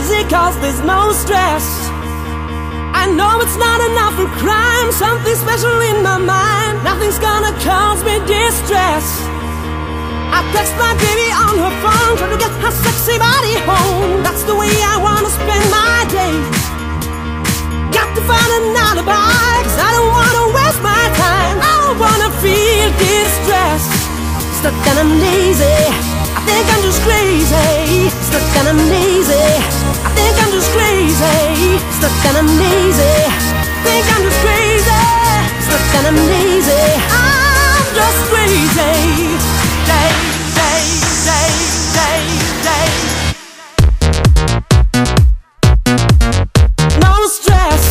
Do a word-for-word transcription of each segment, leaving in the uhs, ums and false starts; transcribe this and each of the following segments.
easy cause there's no stress. I know it's not enough for crime, something special in my mind. Nothing's gonna cause me distress. I text my baby on her phone, trying to get her sexy body home. That's the way I wanna spend my day. Got to find an alibi, cause I don't wanna waste my time. I don't wanna feel distress. Stuck and I'm lazy, I think I'm just crazy. Stuck and I'm lazy, I think I'm just crazy. Stuck and I'm lazy, think I'm just crazy. Stuck and I'm lazy, I'm just crazy. Day, day, day, day, day. No stress.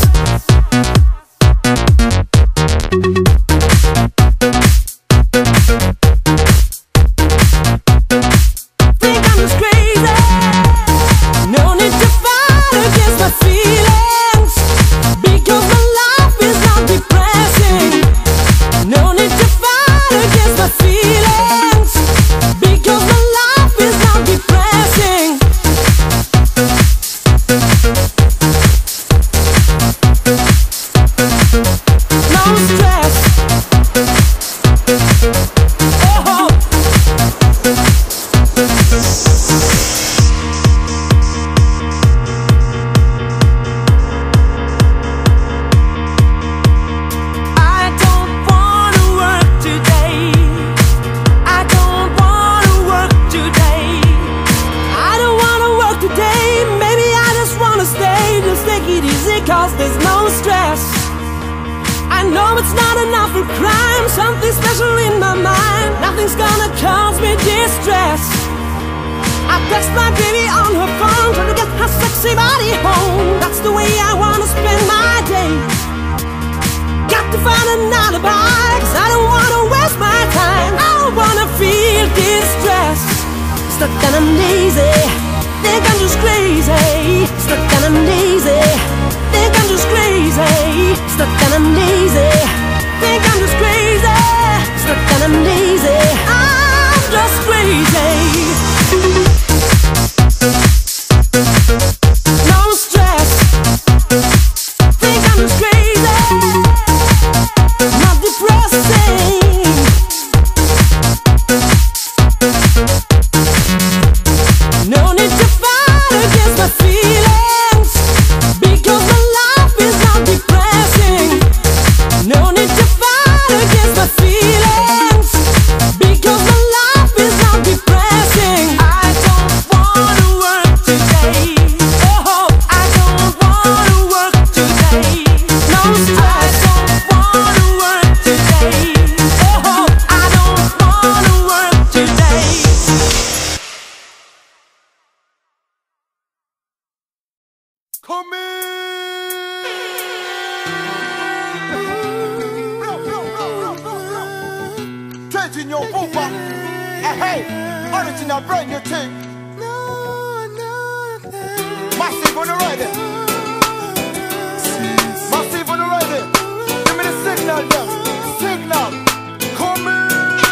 Think I'm just crazy. No need to fight against my feelings, because my life is not depressing. No need to fight against my feelings, because my life is not depressing. No stress. Oh. I don't wanna work today. I don't wanna work today. I don't wanna work today. Maybe I just wanna stay. Just take it easy cause there's no stress. I know it's not enough for crime, something special in my mind. Nothing's gonna cause me distress. I text my baby on her phone, trying to get her sexy body home. That's the way I wanna spend my day. Got to find an alibi, cause I don't wanna waste my time. I don't wanna feel distress. Stuck and I'm lazy, think I'm just crazy. Stuck and I'm lazy, think I'm just crazy. Stuck and I'm lazy, think I'm just crazy. Stuck and I'm lazy, I'm just crazy. No stress. Think I'm just crazy, not depressing. No need to fight against my feelings, because my life is not depressing. No need to fight against my feelings, because my life is not depressing. I don't wanna work today. Oh, I don't wanna work today. No stress. I don't wanna work today. Oh, I don't wanna work today. Come in. Changing your booba. Hey, hey, original brand new thing. Massive on the ready. Massive on the ready. Give me the signal, yeah. Signal. Come in.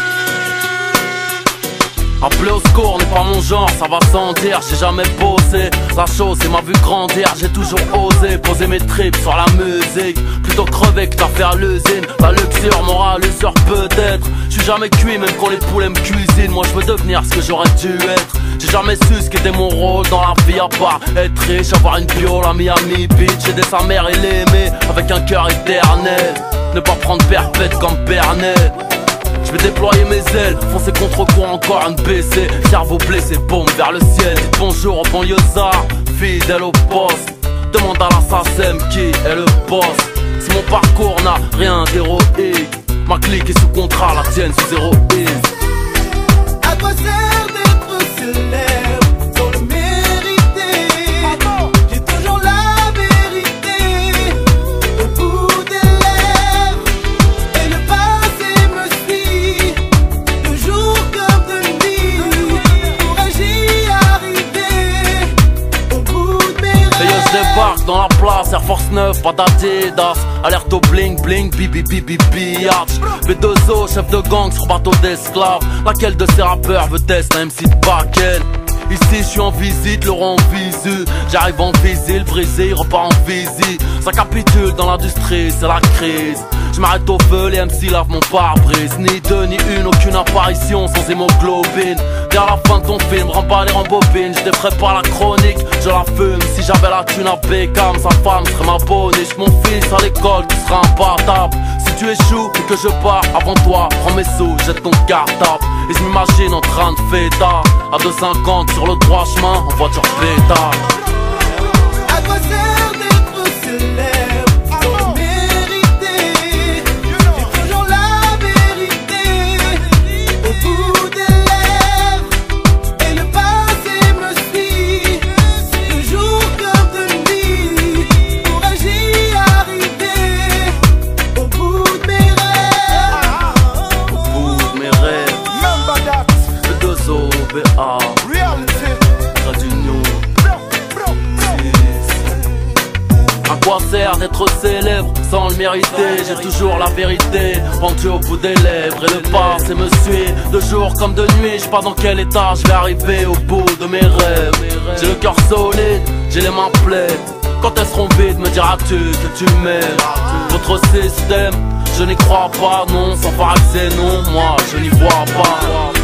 Appeler au secours n'est pas mon genre, ça va sans dire, j'ai jamais posé. La chose c'est ma vue grandir, j'ai toujours osé poser mes tripes sur la musique. Plutôt crever que t'as fait à l'usine. La luxure, morale, l'usure peut-être. J'suis jamais cuit même quand les poulets me cuisinent. Moi je veux devenir ce que j'aurais dû être. J'ai jamais su ce qu'était mon rôle dans la vie à part être riche, avoir une bio, la Miami Beach, aider sa mère et l'aimer avec un cœur éternel. Ne pas prendre perpète comme Bernet. Je vais déployer mes ailes, foncer contre quoi encore un B C. Cerveau blessé, bombe vers le ciel. Dites bonjour au banlieusard, fidèle au poste. Demande à l'assassin qui est le boss. Si mon parcours n'a rien d'héroïque, ma clique est sous contrat, la tienne sous héroïne. À quoi sert d'être célèbre sans le mériter? J'ai toujours la vérité au bout des lèvres. Et le passé me suit de jour comme de nuit. Pourrais-je y arriver au bout de mes rêves? Et yo, je débarque dans la place, Air Force neuf, pas d'Adidas. Alerte au bling bling, bibi bibi biatch. B deux O, chef de gang sur bateau d'esclaves. Laquelle de ces rappeurs veut tester un M C Bakken? Ici je suis en visite, le rond visu. J'arrive en visile, brisé, il repart en visite. Ça capitule dans l'industrie, c'est la crise. Je m'arrête au feu, les M C lavent mon pare-brise. Ni deux, ni une, aucune apparition sans hémoglobine. Vers la fin de ton film, remballe et rembobine. Je défrais pas la chronique, je la fume. Si j'avais la thune à Beckham, sa femme serait ma boniche. Mon fils à l'école, tu seras imbattable. Si tu échoues et que je pars avant toi, prends mes sous, jette ton cartable. Et je m'imagine en train de fêter à deux cinquante sur le droit chemin, en voiture pétard. À quoi sert d'être célèbre sans le mériter? J'ai toujours la vérité au bout des lèvres. Et le passé me suit de jour comme de nuit. Pourrais-j'y arriver au bout de mes rêves? Au bout de mes rêves. Le deux O B A Trait d'union. À quoi sert d'être célèbre sans le mériter? J'ai toujours la vérité pendue au bout des lèvres. Et le passé me suit de jour comme de nuit. Je sais pas dans quel état je vais arriver au bout de mes rêves. J'ai le cœur solide, j'ai les mains pleines. Quand elles seront vides, me diras-tu que tu m'aimes? Votre système, je n'y crois pas, non. Sans paraître c'est non, moi je n'y vois pas.